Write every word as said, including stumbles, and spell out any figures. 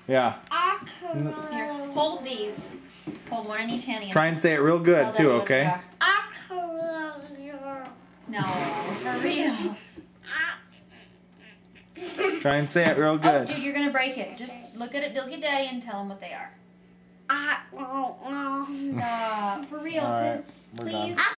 Yeah. Here, hold these. Hold one in each hand. Try and say it real good Tell too, Daddy what they okay? are. No, for real. Try and say it real Oh, good. dude, you're gonna break it. Just look at it, look at Daddy and tell him what they are. Stop. For real, All right, we're please. done.